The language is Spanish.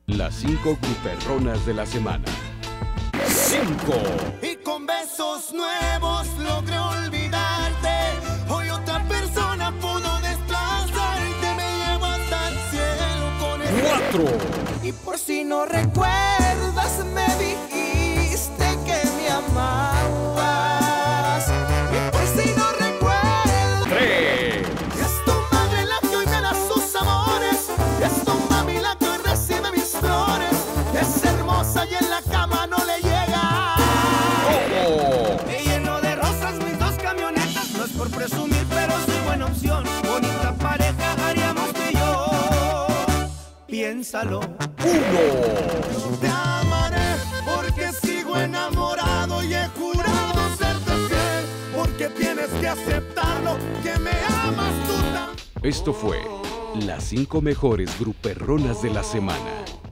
Las 5 gruperronas de la semana. 5. Y con besos nuevos logré olvidarte. Hoy otra persona pudo desplazarte. Me llevo hasta el cielo con el 4. Y por si no recuerdas, me dijiste que me amabas. Y por si no recuerdas, 3. es tu madre la que hoy me da sus amores. Es tu mami la que hoy recibe mis flores. Es hermosa y en la cama no le llega. Me lleno de rosas mis 2 camionetas. No es por presumir, pero soy buena opción. Bonita pareja haríamos tú y yo. Piénsalo. 1. Te amaré porque sigo enamorado y he jurado serte fiel. Porque tienes que aceptarlo, que me amas tú también. Esto fue las 5 mejores gruperronas de la semana.